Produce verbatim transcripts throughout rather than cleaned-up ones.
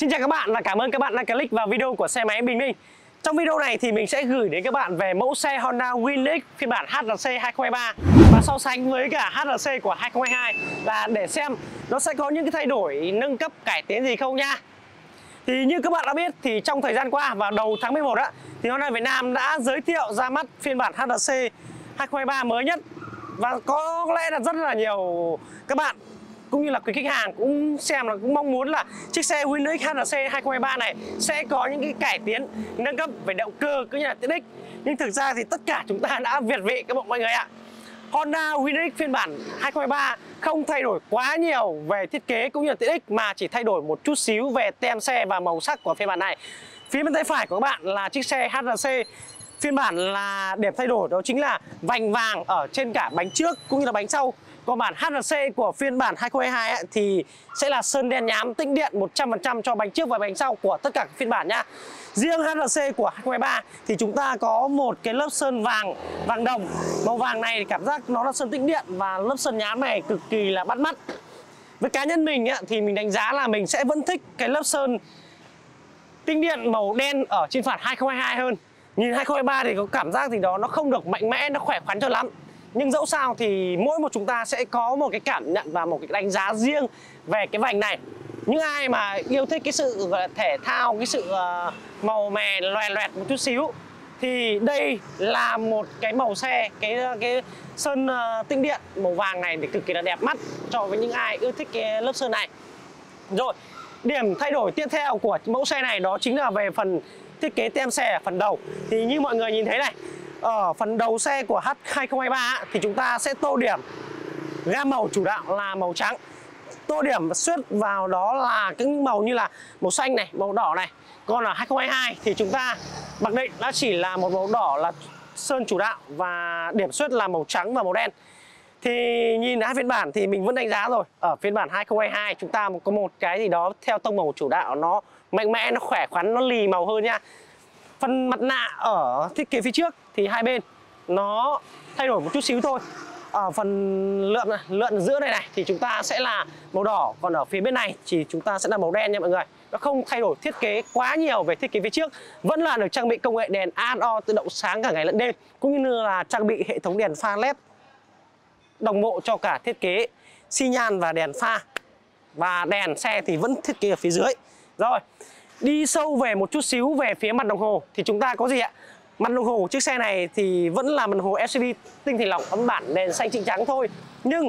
Xin chào các bạn và cảm ơn các bạn đã click vào video của xe máy Bình Minh. Trong video này thì mình sẽ gửi đến các bạn về mẫu xe Honda Winx phiên bản hát rờ xê hai không hai ba và so sánh với cả hát rờ xê của hai không hai hai là để xem nó sẽ có những cái thay đổi nâng cấp cải tiến gì không nha. Thì như các bạn đã biết thì trong thời gian qua vào đầu tháng mười một á thì Honda Việt Nam đã giới thiệu ra mắt phiên bản hát rờ xê hai không hai ba mới nhất, và có lẽ là rất là nhiều các bạn cũng như là quý khách hàng cũng xem là cũng mong muốn là chiếc xe Winx hát rờ xê hai không hai ba này sẽ có những cái cải tiến nâng cấp về động cơ cũng như là tiện ích. Nhưng thực ra thì tất cả chúng ta đã việt vị các bạn mọi người ạ. Honda Winx phiên bản hai không hai ba không thay đổi quá nhiều về thiết kế cũng như là tiện ích, mà chỉ thay đổi một chút xíu về tem xe và màu sắc của phiên bản này. Phía bên tay phải của các bạn là chiếc xe hát rờ xê phiên bản là điểm thay đổi đó chính là vành vàng ở trên cả bánh trước cũng như là bánh sau. Còn bản hát rờ xê của phiên bản hai không hai hai ấy, thì sẽ là sơn đen nhám tĩnh điện một trăm phần trăm cho bánh trước và bánh sau của tất cả các phiên bản nha. Riêng hát rờ xê của hai không hai ba thì chúng ta có một cái lớp sơn vàng, vàng đồng. Màu vàng này thì cảm giác nó là sơn tĩnh điện và lớp sơn nhám này cực kỳ là bắt mắt. Với cá nhân mình ấy, thì mình đánh giá là mình sẽ vẫn thích cái lớp sơn tĩnh điện màu đen ở trên bản hai không hai hai hơn. Nhìn hai không hai ba thì có cảm giác thì đó nó không được mạnh mẽ, nó khỏe khoắn cho lắm. Nhưng dẫu sao thì mỗi một chúng ta sẽ có một cái cảm nhận và một cái đánh giá riêng về cái vành này. Những ai mà yêu thích cái sự gọi là thể thao, cái sự uh, màu mè loè loẹt một chút xíu thì đây là một cái màu xe, cái cái sơn uh, tĩnh điện màu vàng này thì cực kỳ là đẹp mắt cho với những ai yêu thích cái lớp sơn này. Rồi, điểm thay đổi tiếp theo của mẫu xe này đó chính là về phần thiết kế tem xe ở phần đầu. Thì như mọi người nhìn thấy này, ở phần đầu xe của hai không hai ba thì chúng ta sẽ tô điểm gam màu chủ đạo là màu trắng. Tô điểm xuất vào đó là những màu như là màu xanh này, màu đỏ này. Còn ở hai không hai hai thì chúng ta mặc định đã chỉ là một màu đỏ là sơn chủ đạo và điểm xuất là màu trắng và màu đen. Thì nhìn hai phiên bản thì mình vẫn đánh giá rồi. Ở phiên bản hai không hai hai chúng ta có một cái gì đó theo tông màu chủ đạo, nó mạnh mẽ, nó khỏe khoắn, nó lì màu hơn nha. Phần mặt nạ ở thiết kế phía trước thì hai bên nó thay đổi một chút xíu thôi. Ở phần lượn này, lượn giữa này này thì chúng ta sẽ là màu đỏ, còn ở phía bên này thì chúng ta sẽ là màu đen nha mọi người. Nó không thay đổi thiết kế quá nhiều về thiết kế phía trước, vẫn là được trang bị công nghệ đèn a ét o tự động sáng cả ngày lẫn đêm, cũng như là trang bị hệ thống đèn pha led đồng bộ cho cả thiết kế xi nhan và đèn pha. Và đèn xe thì vẫn thiết kế ở phía dưới. Rồi, đi sâu về một chút xíu về phía mặt đồng hồ thì chúng ta có gì ạ? Mặt đồng hồ chiếc xe này thì vẫn là mặt đồng hồ lờ xê đê tinh thể lỏng ấm bản nền xanh trịnh trắng thôi. Nhưng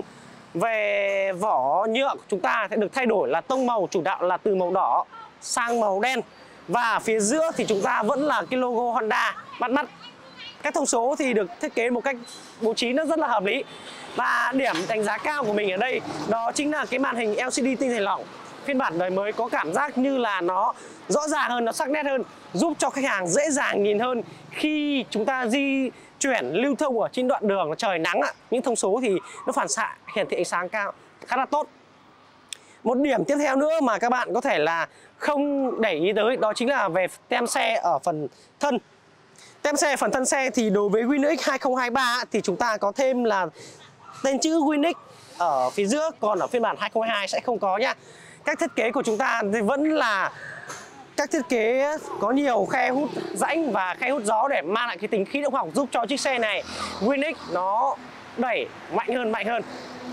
về vỏ nhựa của chúng ta sẽ được thay đổi là tông màu chủ đạo là từ màu đỏ sang màu đen. Và phía giữa thì chúng ta vẫn là cái logo Honda bắt mắt. Các thông số thì được thiết kế một cách bố trí nó rất là hợp lý. Và điểm đánh giá cao của mình ở đây đó chính là cái màn hình lờ xê đê tinh thể lỏng phiên bản đời mới có cảm giác như là nó rõ ràng hơn, nó sắc nét hơn, giúp cho khách hàng dễ dàng nhìn hơn khi chúng ta di chuyển lưu thông ở trên đoạn đường trời nắng ạ. Những thông số thì nó phản xạ hiển thị ánh sáng cao khá là tốt. Một điểm tiếp theo nữa mà các bạn có thể là không để ý tới đó chính là về tem xe ở phần thân. Tem xe phần thân xe thì đối với Winx hai không hai ba thì chúng ta có thêm là tên chữ Winx ở phía giữa, còn ở phiên bản hai không hai hai sẽ không có nha. Các thiết kế của chúng ta thì vẫn là các thiết kế có nhiều khe hút rãnh và khe hút gió để mang lại cái tính khí động học, giúp cho chiếc xe này Winx nó đẩy mạnh hơn mạnh hơn.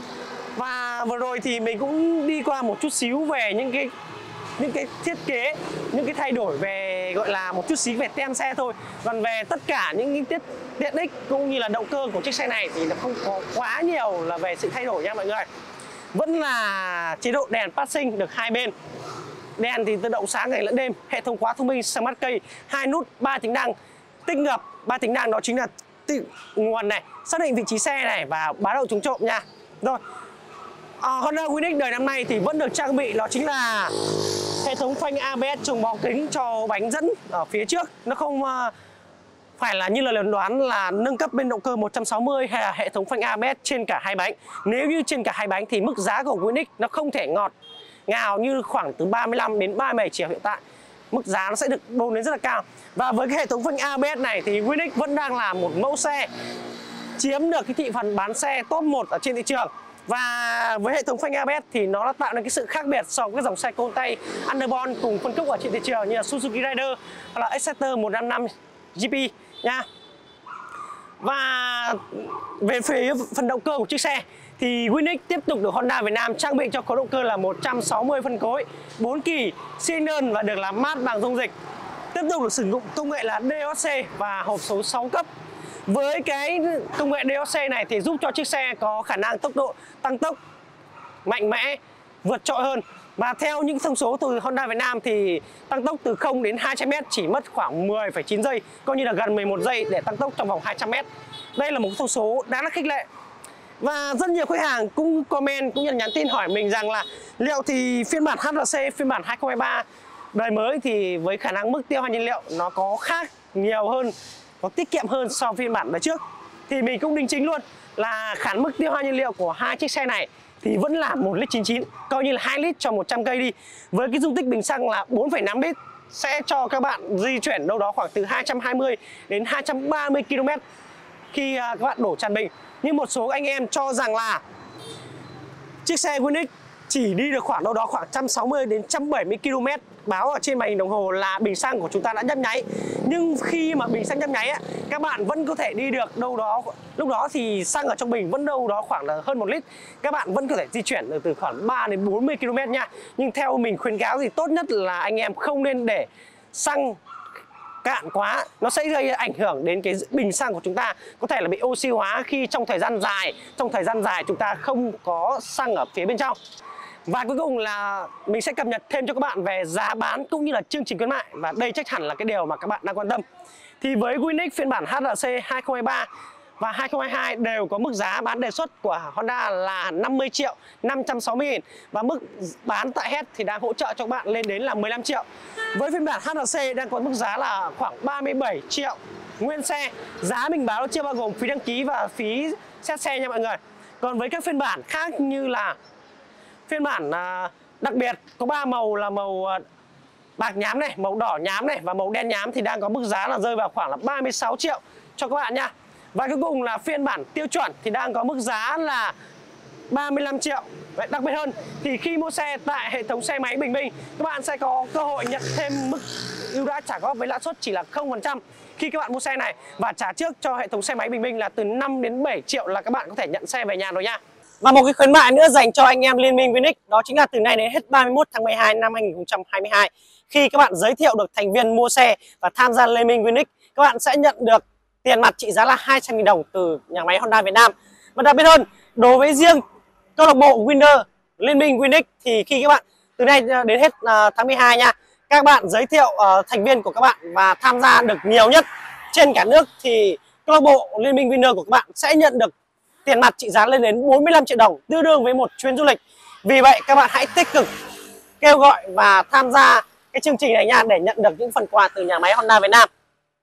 Và vừa rồi thì mình cũng đi qua một chút xíu về những cái những cái thiết kế, những cái thay đổi về gọi là một chút xíu về tem xe thôi. Còn về tất cả những cái tiết tiện ích cũng như là động cơ của chiếc xe này thì nó không có quá nhiều là về sự thay đổi nha mọi người. Vẫn là chế độ đèn passing được hai bên. Đèn thì tự động sáng ngày lẫn đêm, hệ thống khóa thông minh Smart Key, hai nút ba tính năng, tích ngập ba tính năng đó chính là nguồn này, xác định vị trí xe này và báo động chống trộm nha. Rồi, à, Honda Winx đời năm nay thì vẫn được trang bị đó chính là hệ thống phanh a bê ét chống bó kính cho bánh dẫn ở phía trước. Nó không uh, phải là như là lần đoán là nâng cấp bên động cơ một trăm sáu mươi hay là hệ thống phanh a bê ét trên cả hai bánh. Nếu như trên cả hai bánh thì mức giá của Winx nó không thể ngọt ngào như khoảng từ ba mươi lăm đến ba mươi bảy triệu hiện tại. Mức giá nó sẽ được đôn đến rất là cao. Và với cái hệ thống phanh a bê ét này thì Winx vẫn đang là một mẫu xe chiếm được cái thị phần bán xe top một ở trên thị trường. Và với hệ thống phanh a bê ét thì nó đã tạo nên cái sự khác biệt so với các dòng xe Conti Underbone cùng phân khúc ở trên thị trường như là Suzuki Rider hoặc là Exciter một năm năm giê pê nha. Và về phía phần động cơ của chiếc xe thì Winx tiếp tục được Honda Việt Nam trang bị cho khối động cơ là một trăm sáu mươi phân khối, bốn kỳ, xi lanh và được làm mát bằng dung dịch. Tiếp tục được sử dụng công nghệ là đê o xê và hộp số sáu cấp. Với cái công nghệ đê o xê này thì giúp cho chiếc xe có khả năng tốc độ tăng tốc mạnh mẽ, vượt trội hơn. Và theo những thông số từ Honda Việt Nam thì tăng tốc từ không đến hai trăm mét chỉ mất khoảng mười phẩy chín giây, coi như là gần mười một giây để tăng tốc trong vòng hai trăm mét. Đây là một thông số đáng là khích lệ. Và rất nhiều khách hàng cũng comment cũng như là nhắn tin hỏi mình rằng là liệu thì phiên bản hát rờ xê phiên bản hai không hai ba đời mới thì với khả năng mức tiêu hao nhiên liệu nó có khác nhiều hơn, có tiết kiệm hơn so với phiên bản đời trước. Thì mình cũng đính chính luôn là khả mức tiêu hao nhiên liệu của hai chiếc xe này thì vẫn là một lít chín chín, coi như là hai lít cho một trăm cây đi. Với cái dung tích bình xăng là bốn phẩy năm lít sẽ cho các bạn di chuyển đâu đó khoảng từ hai trăm hai mươi đến hai trăm ba mươi ki lô mét khi các bạn đổ tràn bình. Nhưng một số anh em cho rằng là chiếc xe Winx chỉ đi được khoảng đâu đó khoảng một trăm sáu mươi đến một trăm bảy mươi ki lô mét, báo ở trên màn hình đồng hồ là bình xăng của chúng ta đã nhấp nháy. Nhưng khi mà bình xăng nhấp nháy á, các bạn vẫn có thể đi được đâu đó, lúc đó thì xăng ở trong bình vẫn đâu đó khoảng là hơn một lít. Các bạn vẫn có thể di chuyển được từ khoảng ba đến bốn mươi ki lô mét nha. Nhưng theo mình khuyến cáo thì tốt nhất là anh em không nên để xăng cạn quá, nó sẽ gây ảnh hưởng đến cái bình xăng của chúng ta, có thể là bị oxy hóa khi trong thời gian dài trong thời gian dài chúng ta không có xăng ở phía bên trong. Và cuối cùng là mình sẽ cập nhật thêm cho các bạn về giá bán cũng như là chương trình khuyến mại, và đây chắc hẳn là cái điều mà các bạn đang quan tâm. Thì với Winx phiên bản hát rờ xê hai không hai ba và hai không hai hai đều có mức giá bán đề xuất của Honda là năm mươi triệu năm trăm sáu mươi nghìn, và mức bán tại hết thì đang hỗ trợ cho các bạn lên đến là mười lăm triệu. Với phiên bản hát rờ xê đang có mức giá là khoảng ba mươi bảy triệu nguyên xe. Giá mình báo chưa bao gồm phí đăng ký và phí xét xe nha mọi người. Còn với các phiên bản khác như là phiên bản đặc biệt có ba màu là màu bạc nhám này, màu đỏ nhám này và màu đen nhám thì đang có mức giá là rơi vào khoảng là ba mươi sáu triệu cho các bạn nha. Và cuối cùng là phiên bản tiêu chuẩn thì đang có mức giá là ba mươi lăm triệu. Vậy đặc biệt hơn thì khi mua xe tại hệ thống xe máy Bình Minh, các bạn sẽ có cơ hội nhận thêm mức ưu đãi trả góp với lãi suất chỉ là không phần trăm khi các bạn mua xe này, và trả trước cho hệ thống xe máy Bình Minh là từ năm đến bảy triệu là các bạn có thể nhận xe về nhà rồi nha. Và một cái khuyến mại nữa dành cho anh em Liên minh Winx, đó chính là từ nay đến hết ba mươi mốt tháng mười hai năm hai nghìn không trăm hai mươi hai, khi các bạn giới thiệu được thành viên mua xe và tham gia Liên minh Winx, các bạn sẽ nhận được tiền mặt trị giá là hai trăm nghìn đồng từ nhà máy Honda Việt Nam. Và đặc biệt hơn, đối với riêng câu lạc bộ Winner Liên minh Winx thì khi các bạn từ nay đến hết tháng mười hai nha, các bạn giới thiệu uh, thành viên của các bạn và tham gia được nhiều nhất trên cả nước thì câu lạc bộ Liên minh Winner của các bạn sẽ nhận được tiền mặt trị giá lên đến bốn mươi lăm triệu đồng, tương đương với một chuyến du lịch. Vì vậy các bạn hãy tích cực kêu gọi và tham gia cái chương trình này nha, để nhận được những phần quà từ nhà máy Honda Việt Nam.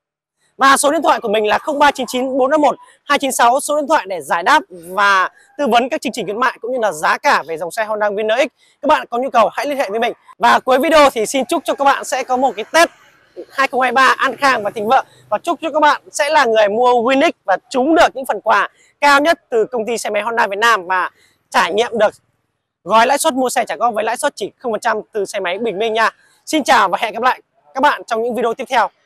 Và số điện thoại của mình là không ba chín chín bốn năm một hai chín sáu, số điện thoại để giải đáp và tư vấn các chương trình khuyến mại cũng như là giá cả về dòng xe Honda Winner X. Các bạn có nhu cầu hãy liên hệ với mình. Và cuối video thì xin chúc cho các bạn sẽ có một cái Tết hai không hai ba an khang và thịnh vượng, và chúc cho các bạn sẽ là người mua Winx và trúng được những phần quà cao nhất từ công ty xe máy Honda Việt Nam và trải nghiệm được gói lãi suất mua xe trả góp với lãi suất chỉ không phần trăm từ xe máy Bình Minh nha. Xin chào và hẹn gặp lại các bạn trong những video tiếp theo.